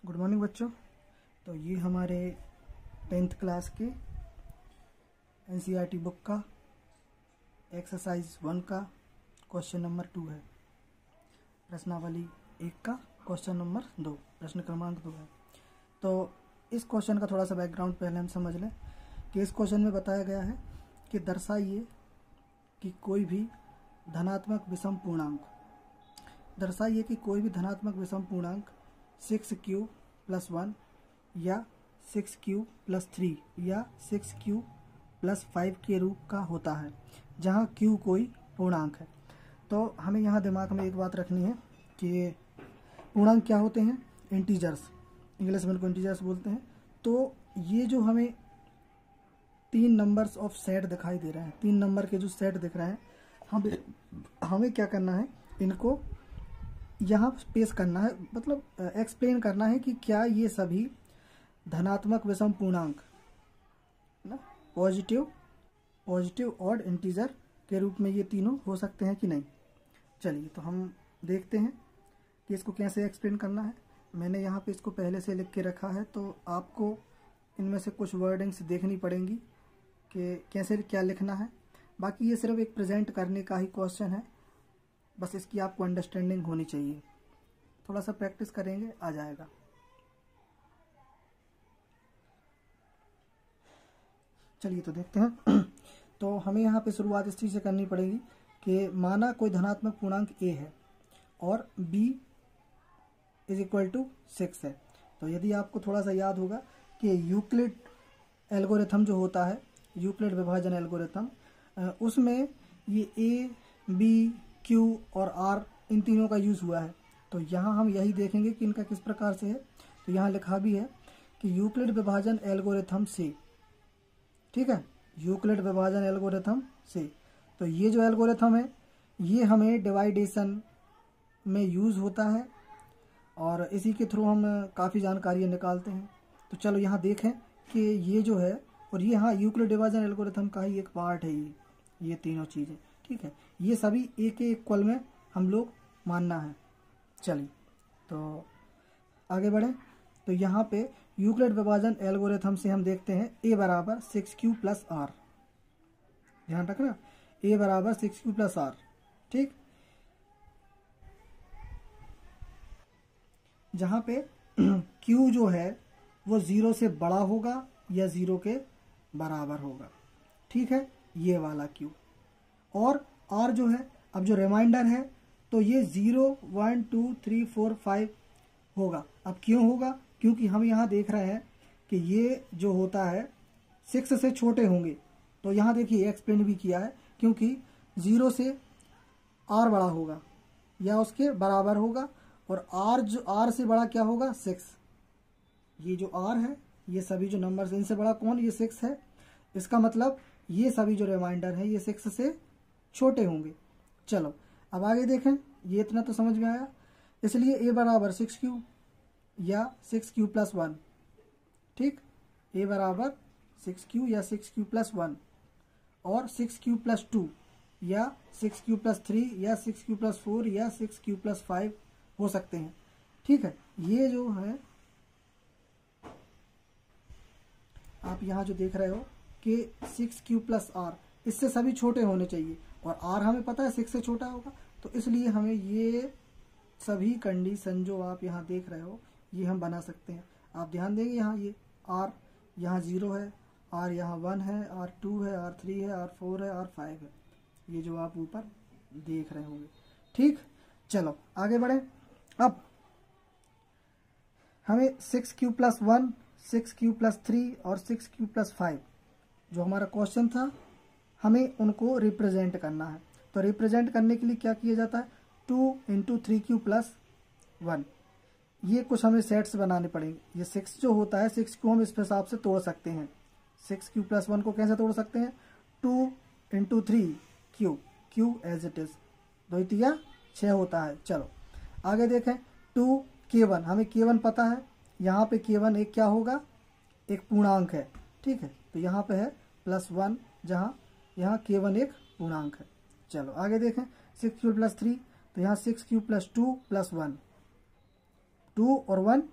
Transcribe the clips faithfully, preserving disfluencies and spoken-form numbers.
Good morning बच्चों। तो ये हमारे टेंथ क्लास के एनसीईआरटी बुक का एक्सरसाइज वन का क्वेश्चन नंबर टू है। प्रश्नावली एक का क्वेश्चन नंबर दो, प्रश्न क्रमांक दो है। तो इस क्वेश्चन का थोड़ा सा बैकग्राउंड पहले हम समझ लें कि इस क्वेश्चन में बताया गया है कि दर्शाइए कि कोई भी धनात्मक विषम पूर्णांक दर्शाइए कि कोई भी धनात्मक विषम पूर्णांक सिक्स क्यू प्लस वन या सिक्स क्यू प्लस थ्री या सिक्स क्यू प्लस फाइव के रूप का होता है जहाँ क्यू कोई पूर्णांक है। तो हमें यहाँ दिमाग में एक बात रखनी है कि पूर्णांक क्या होते हैं, इंटीजर्स, इंग्लिश में इनको इंटीजर्स बोलते हैं। तो ये जो हमें तीन नंबर्स ऑफ सेट दिखाई दे रहे हैं, तीन नंबर के जो सेट दिख रहे हैं, हमें हमें क्या करना है, इनको यहाँ पेश करना है, मतलब एक्सप्लेन करना है कि क्या ये सभी धनात्मक विषम पूर्णांक ना पॉजिटिव पॉजिटिव और इंटीजर के रूप में ये तीनों हो सकते हैं कि नहीं। चलिए तो हम देखते हैं कि इसको कैसे एक्सप्लेन करना है। मैंने यहाँ पे इसको पहले से लिख के रखा है, तो आपको इनमें से कुछ वर्डिंग्स देखनी पड़ेंगी कि कैसे क्या लिखना है। बाकी ये सिर्फ एक प्रेजेंट करने का ही क्वेश्चन है, बस इसकी आपको अंडरस्टैंडिंग होनी चाहिए। थोड़ा सा प्रैक्टिस करेंगे आ जाएगा। चलिए तो देखते हैं। तो हमें यहाँ पे शुरुआत इस चीज़ से करनी पड़ेगी कि माना कोई धनात्मक पूर्णांक a है और b is equal to six है। तो यदि आपको थोड़ा सा याद होगा कि यूक्लिड एल्गोरिथम जो होता है, यूक्लिड विभाजन एल्गोरिथम, उसमें ये a, b, q और r इन तीनों का यूज़ हुआ है। तो यहाँ हम यही देखेंगे कि इनका किस प्रकार से है। तो यहाँ लिखा भी है कि यूक्लिड विभाजन एल्गोरिथम से, ठीक है, यूक्लिड विभाजन एल्गोरिथम से। तो ये जो एल्गोरिथम है ये हमें डिवाइडेशन में यूज़ होता है और इसी के थ्रू हम काफ़ी जानकारियाँ निकालते हैं। तो चलो यहाँ देखें कि ये जो है, और ये हाँ यूक्लिड विभाजन एल्गोरिथम का ही एक पार्ट है ये ये तीनों चीज़ें, ठीक है। ये सभी ए के इक्वल में हम लोग मानना है। चलिए तो आगे बढ़ें। तो यहाँ पे यूक्लिड विभाजन एल्गोरिथम से हम देखते हैं a बराबर सिक्स क्यू प्लस आर, ध्यान रखना, a बराबर सिक्स क्यू प्लस आर, ठीक। जहाँ पे q जो है वो ज़ीरो से बड़ा होगा या ज़ीरो के बराबर होगा, ठीक है, ये वाला q। और r जो है, अब जो रिमाइंडर है तो ये zero one two three four five होगा। अब क्यों होगा, क्योंकि हम यहाँ देख रहे हैं कि ये जो होता है सिक्स से छोटे होंगे। तो यहाँ देखिए एक्सप्लेन भी किया है, क्योंकि ज़ीरो से आर बड़ा होगा या उसके बराबर होगा, और आर जो आर से बड़ा क्या होगा, सिक्स। ये जो आर है, ये सभी जो नंबर्स, इनसे बड़ा कौन, ये सिक्स है। इसका मतलब ये सभी जो रिमाइंडर है ये सिक्स से छोटे होंगे। चलो अब आगे देखें, ये इतना तो समझ में आया। इसलिए ए बराबर सिक्स क्यू या सिक्स क्यू प्लस वन, ठीक, ए बराबर सिक्स क्यू या सिक्स क्यू प्लस वन, और सिक्स क्यू प्लस टू या सिक्स क्यू प्लस थ्री या सिक्स क्यू प्लस फोर या सिक्स क्यू प्लस फाइव हो सकते हैं, ठीक है। ये जो है आप यहाँ जो देख रहे हो कि सिक्स क्यू प्लस आर, इससे सभी छोटे होने चाहिए, और आर हमें पता है सिक्स से छोटा होगा। तो इसलिए हमें ये सभी कंडीशन जो आप यहाँ देख रहे हो ये हम बना सकते हैं। आप ध्यान देंगे यहाँ ये आर यहाँ ज़ीरो है, आर यहाँ वन है, आर टू है, आर थ्री है, आर फोर है, आर फाइव है, ये जो आप ऊपर देख रहे होंगे, ठीक। चलो आगे बढ़ें। अब हमें six q plus one, six q plus three और सिक्स क्यू प्लस फाइव जो हमारा क्वेश्चन था, हमें उनको रिप्रेजेंट करना है। तो रिप्रेजेंट करने के लिए क्या किया जाता है, two into three q plus one, ये कुछ हमें सेट्स बनाने पड़ेंगे। ये सिक्स जो होता है, सिक्स को हम इस हिसाब से तोड़ सकते हैं। सिक्स क्यू प्लस वन को कैसे तोड़ सकते हैं, two into three q, q as it is, दो तिया छः होता है। चलो आगे देखें, टू के वन, हमें के वन पता है, यहाँ पे के वन एक क्या होगा, एक पूर्णांक है, ठीक है। तो यहाँ पे है प्लस वन, जहाँ यहाँ के वन एक पूर्णांक है। चलो आगे देखें, सिक्स क्यू प्लस थ्री, तो यहाँ six q plus two plus one, two और वन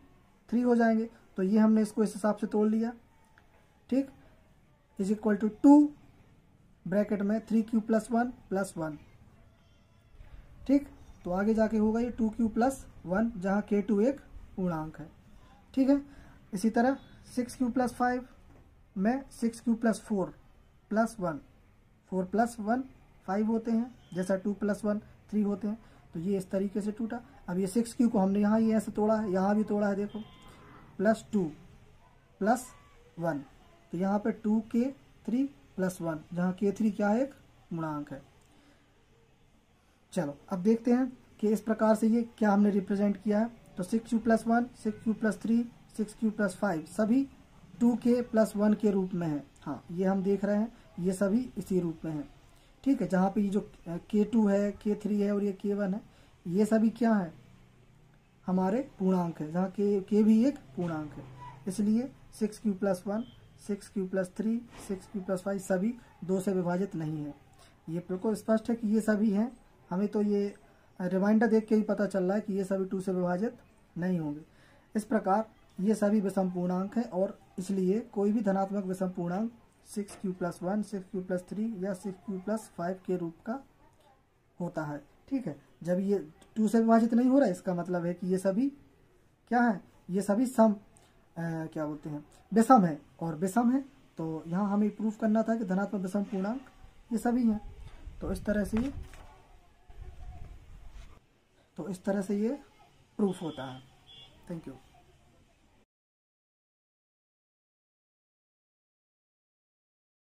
थ्री हो जाएंगे। तो ये हमने इसको इस हिसाब से तोड़ लिया, ठीक, is equal to two bracket में three q plus one plus one, ठीक। तो आगे जाके होगा ये टू क्यू प्लस वन, जहाँ के टू एक पूर्णांक है, ठीक है। इसी तरह सिक्स क्यू प्लस फाइव में six q plus four plus one, four plus one five होते हैं, जैसा टू प्लस वन थ्री होते हैं। तो ये इस तरीके से टूटा। अब ये सिक्स क्यू को हमने यहाँ ये ऐसे तोड़ा है, यहाँ भी तोड़ा है, देखो, प्लस टू प्लस वन, तो यहाँ पे टू के थ्री प्लस वन, जहाँ के थ्री क्या है, एक गुणांक है। चलो अब देखते हैं कि इस प्रकार से ये क्या हमने रिप्रेजेंट किया है। तो six q plus one, six q plus three, six q plus five सभी टू के प्लस वन के रूप में है। हाँ, ये हम देख रहे हैं, ये सभी इसी रूप में है, ठीक है। जहाँ पे ये जो के टू है, के थ्री है और ये के वन है, ये सभी क्या है, हमारे पूर्णांक है, जहाँ के के भी एक पूर्णांक है। इसलिए six q plus one, six q plus three, six q plus five सभी दो से विभाजित नहीं है। ये बिल्कुल स्पष्ट है कि ये सभी हैं। हमें तो ये रिमाइंडर देख के ही पता चल रहा है कि ये सभी टू से विभाजित नहीं होंगे। इस प्रकार ये सभी विषम पूर्णांक हैं, और इसलिए कोई भी धनात्मक विषम पूर्णांक six q plus one, six q plus three या सिक्स क्यू प्लस फाइव के रूप का होता है, ठीक है। जब ये टू से विभाजित नहीं हो रहा है, इसका मतलब है कि ये सभी क्या है, ये सभी सम आ, क्या बोलते हैं, विषम है, और विषम है। तो यहाँ हमें प्रूफ करना था कि धनात्मक विषम पूर्णांक ये सभी हैं। तो इस तरह से ये तो इस तरह से ये प्रूफ होता है। Thank you.